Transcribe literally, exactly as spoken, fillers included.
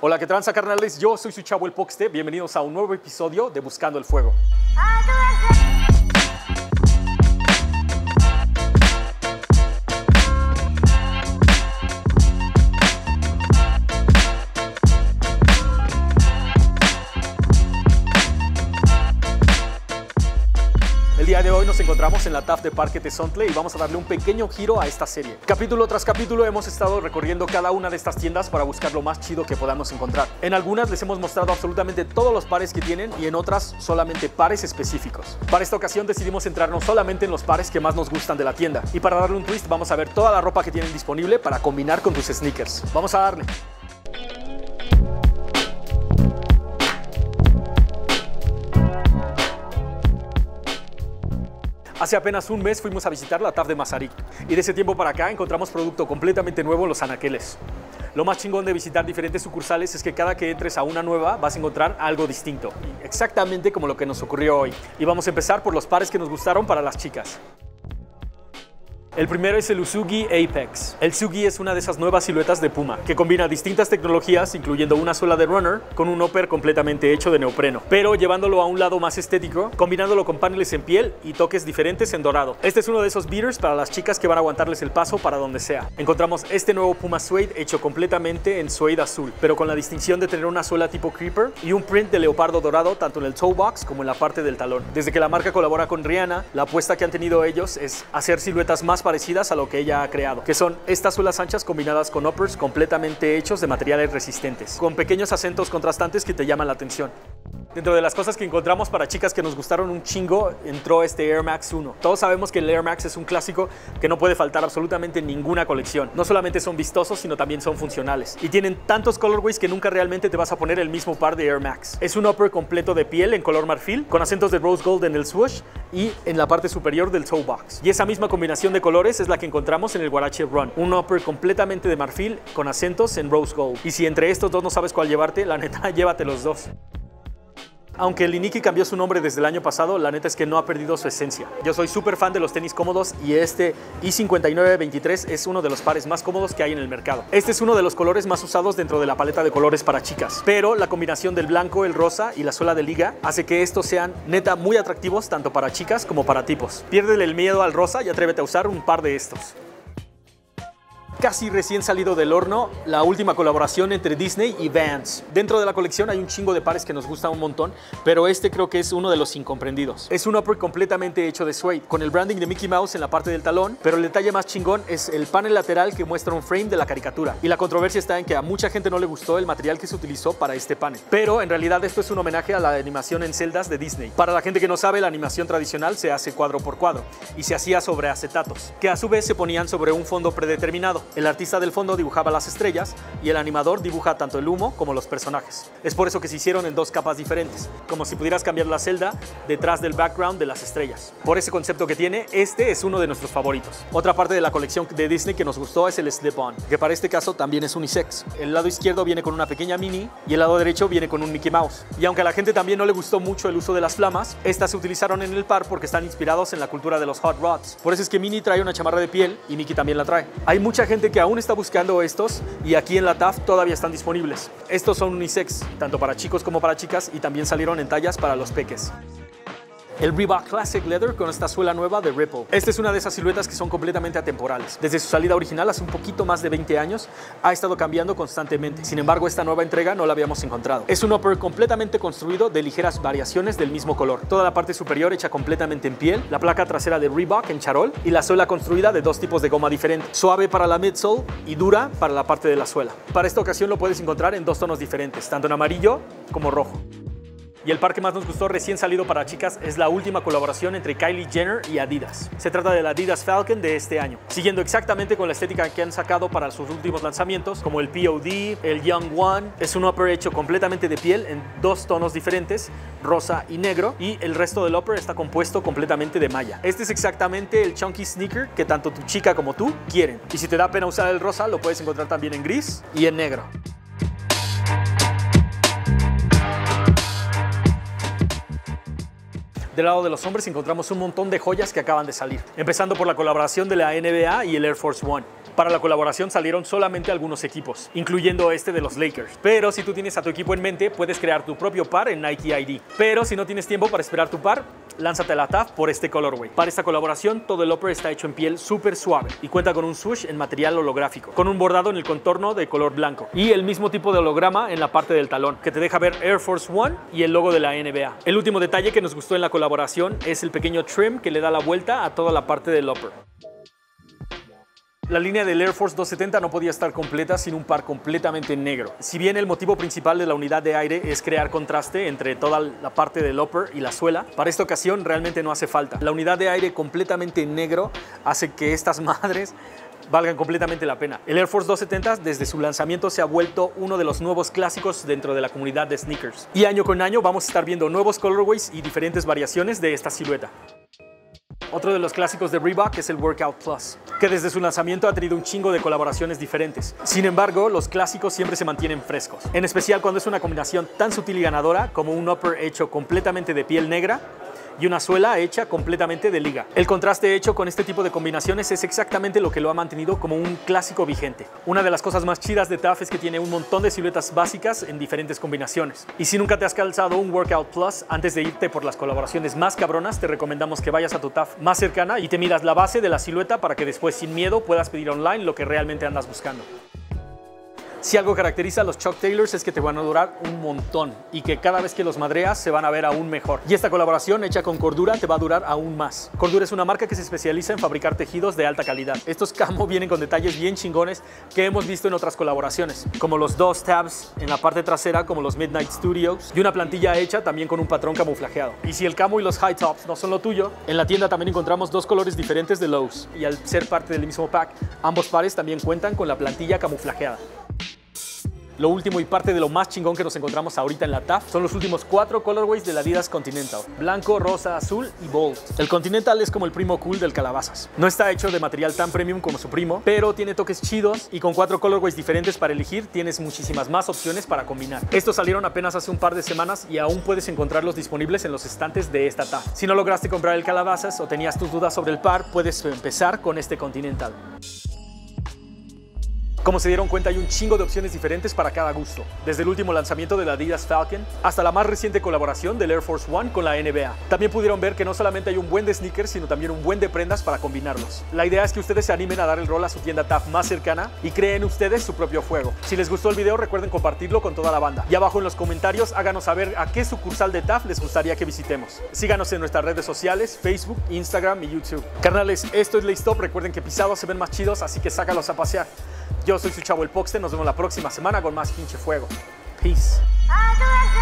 Hola, ¿qué tranza, carnales? Yo soy su chavo el Poxte. Bienvenidos a un nuevo episodio de Buscando el Fuego. El día de hoy nos encontramos en la T A F de Parque Tezontle y vamos a darle un pequeño giro a esta serie. Capítulo tras capítulo hemos estado recorriendo cada una de estas tiendas para buscar lo más chido que podamos encontrar. En algunas les hemos mostrado absolutamente todos los pares que tienen y en otras solamente pares específicos. Para esta ocasión decidimos centrarnos solamente en los pares que más nos gustan de la tienda. Y para darle un twist vamos a ver toda la ropa que tienen disponible para combinar con tus sneakers. Vamos a darle. Hace apenas un mes fuimos a visitar la T A F de Mazarik y de ese tiempo para acá encontramos producto completamente nuevo en los anaqueles. Lo más chingón de visitar diferentes sucursales es que cada que entres a una nueva vas a encontrar algo distinto, exactamente como lo que nos ocurrió hoy. Y vamos a empezar por los pares que nos gustaron para las chicas. El primero es el Usugi Apex. El Sugi es una de esas nuevas siluetas de Puma que combina distintas tecnologías, incluyendo una suela de runner con un upper completamente hecho de neopreno, pero llevándolo a un lado más estético, combinándolo con paneles en piel y toques diferentes en dorado. Este es uno de esos beaters para las chicas que van a aguantarles el paso para donde sea. Encontramos este nuevo Puma Suede hecho completamente en suede azul, pero con la distinción de tener una suela tipo creeper y un print de leopardo dorado tanto en el toe box como en la parte del talón. Desde que la marca colabora con Rihanna, la apuesta que han tenido ellos es hacer siluetas más parecidas a lo que ella ha creado, que son estas suelas anchas combinadas con uppers completamente hechos de materiales resistentes, con pequeños acentos contrastantes que te llaman la atención. Dentro de las cosas que encontramos para chicas que nos gustaron un chingo, entró este Air Max uno. Todos sabemos que el Air Max es un clásico que no puede faltar absolutamente en ninguna colección. No solamente son vistosos, sino también son funcionales. Y tienen tantos colorways que nunca realmente te vas a poner el mismo par de Air Max. Es un upper completo de piel en color marfil, con acentos de rose gold en el swoosh y en la parte superior del toe box. Y esa misma combinación de colores es la que encontramos en el Huarache Run. Un upper completamente de marfil con acentos en rose gold. Y si entre estos dos no sabes cuál llevarte, la neta, llévate los dos. Aunque el Iniki cambió su nombre desde el año pasado, la neta es que no ha perdido su esencia. Yo soy súper fan de los tenis cómodos y este I cincuenta y nueve veintitrés es uno de los pares más cómodos que hay en el mercado. Este es uno de los colores más usados dentro de la paleta de colores para chicas, pero la combinación del blanco, el rosa y la suela de liga hace que estos sean neta muy atractivos tanto para chicas como para tipos. Piérdele el miedo al rosa y atrévete a usar un par de estos. Casi recién salido del horno, la última colaboración entre Disney y Vans. Dentro de la colección hay un chingo de pares que nos gustan un montón, pero este creo que es uno de los incomprendidos. Es un upper completamente hecho de suede, con el branding de Mickey Mouse en la parte del talón, pero el detalle más chingón es el panel lateral que muestra un frame de la caricatura. Y la controversia está en que a mucha gente no le gustó el material que se utilizó para este panel. Pero en realidad esto es un homenaje a la animación en celdas de Disney. Para la gente que no sabe, la animación tradicional se hace cuadro por cuadro y se hacía sobre acetatos, que a su vez se ponían sobre un fondo predeterminado. El artista del fondo dibujaba las estrellas y el animador dibuja tanto el humo como los personajes. Es por eso que se hicieron en dos capas diferentes, como si pudieras cambiar la celda detrás del background de las estrellas. Por ese concepto que tiene, este es uno de nuestros favoritos. Otra parte de la colección de Disney que nos gustó es el Slip-On, que para este caso también es unisex. El lado izquierdo viene con una pequeña Minnie y el lado derecho viene con un Mickey Mouse. Y aunque a la gente también no le gustó mucho el uso de las flamas, estas se utilizaron en el par porque están inspirados en la cultura de los hot rods. Por eso es que Minnie trae una chamarra de piel y Mickey también la trae. Hay mucha gente que aún está buscando estos y aquí en la T A F todavía están disponibles. Estos son unisex, tanto para chicos como para chicas, y también salieron en tallas para los peques. El Reebok Classic Leather con esta suela nueva de Ripple. Esta es una de esas siluetas que son completamente atemporales. Desde su salida original hace un poquito más de veinte años, ha estado cambiando constantemente. Sin embargo, esta nueva entrega no la habíamos encontrado. Es un upper completamente construido de ligeras variaciones del mismo color. Toda la parte superior hecha completamente en piel, la placa trasera de Reebok en charol y la suela construida de dos tipos de goma diferentes. Suave para la midsole y dura para la parte de la suela. Para esta ocasión lo puedes encontrar en dos tonos diferentes, tanto en amarillo como rojo. Y el par que más nos gustó recién salido para chicas es la última colaboración entre Kylie Jenner y Adidas. Se trata del Adidas Falcon de este año, siguiendo exactamente con la estética que han sacado para sus últimos lanzamientos, como el P O D, el Young One. Es un upper hecho completamente de piel en dos tonos diferentes, rosa y negro, y el resto del upper está compuesto completamente de malla. Este es exactamente el chunky sneaker que tanto tu chica como tú quieren. Y si te da pena usar el rosa, lo puedes encontrar también en gris y en negro. Del lado de los hombres encontramos un montón de joyas que acaban de salir, empezando por la colaboración de la N B A y el Air Force One. Para la colaboración salieron solamente algunos equipos, incluyendo este de los Lakers. Pero si tú tienes a tu equipo en mente, puedes crear tu propio par en Nike I D. Pero si no tienes tiempo para esperar tu par, lánzate a la T A F por este colorway. Para esta colaboración, todo el upper está hecho en piel súper suave y cuenta con un swoosh en material holográfico, con un bordado en el contorno de color blanco y el mismo tipo de holograma en la parte del talón, que te deja ver Air Force One y el logo de la N B A. El último detalle que nos gustó en la colaboración es el pequeño trim que le da la vuelta a toda la parte del upper. La línea del Air Force doscientos setenta no podía estar completa sin un par completamente negro. Si bien el motivo principal de la unidad de aire es crear contraste entre toda la parte del upper y la suela, para esta ocasión realmente no hace falta. La unidad de aire completamente negro hace que estas madres valgan completamente la pena. El Air Force doscientos setenta desde su lanzamiento se ha vuelto uno de los nuevos clásicos dentro de la comunidad de sneakers. Y año con año vamos a estar viendo nuevos colorways y diferentes variaciones de esta silueta. Otro de los clásicos de Reebok es el Workout Plus, que desde su lanzamiento ha tenido un chingo de colaboraciones diferentes. Sin embargo, los clásicos siempre se mantienen frescos, en especial cuando es una combinación tan sutil y ganadora como un upper hecho completamente de piel negra y una suela hecha completamente de liga. El contraste hecho con este tipo de combinaciones es exactamente lo que lo ha mantenido como un clásico vigente. Una de las cosas más chidas de T A F es que tiene un montón de siluetas básicas en diferentes combinaciones. Y si nunca te has calzado un Workout Plus, antes de irte por las colaboraciones más cabronas, te recomendamos que vayas a tu T A F más cercana y te midas la base de la silueta para que después sin miedo puedas pedir online lo que realmente andas buscando. Si algo caracteriza a los Chuck Taylors es que te van a durar un montón y que cada vez que los madreas se van a ver aún mejor. Y esta colaboración hecha con Cordura te va a durar aún más. Cordura es una marca que se especializa en fabricar tejidos de alta calidad. Estos camo vienen con detalles bien chingones que hemos visto en otras colaboraciones, como los dos tabs en la parte trasera como los Midnight Studios y una plantilla hecha también con un patrón camuflajeado. Y si el camo y los high tops no son lo tuyo, en la tienda también encontramos dos colores diferentes de Lows y al ser parte del mismo pack, ambos pares también cuentan con la plantilla camuflajeada. Lo último y parte de lo más chingón que nos encontramos ahorita en la T A F son los últimos cuatro colorways del Adidas Continental: blanco, rosa, azul y bold. El Continental es como el primo cool del calabazas. No está hecho de material tan premium como su primo, pero tiene toques chidos y con cuatro colorways diferentes para elegir tienes muchísimas más opciones para combinar. Estos salieron apenas hace un par de semanas y aún puedes encontrarlos disponibles en los estantes de esta T A F. Si no lograste comprar el calabazas o tenías tus dudas sobre el par, puedes empezar con este Continental. Como se dieron cuenta, hay un chingo de opciones diferentes para cada gusto, desde el último lanzamiento del Adidas Falcon hasta la más reciente colaboración del Air Force One con la N B A. También pudieron ver que no solamente hay un buen de sneakers, sino también un buen de prendas para combinarlos. La idea es que ustedes se animen a dar el rol a su tienda T A F más cercana y creen ustedes su propio juego. Si les gustó el video, recuerden compartirlo con toda la banda. Y abajo en los comentarios háganos saber a qué sucursal de T A F les gustaría que visitemos. Síganos en nuestras redes sociales, Facebook, Instagram y YouTube. Carnales, esto es Lace Top. Recuerden que pisados se ven más chidos, así que sácalos a pasear. Yo soy su chavo el Poxte, nos vemos la próxima semana con más pinche fuego. Peace.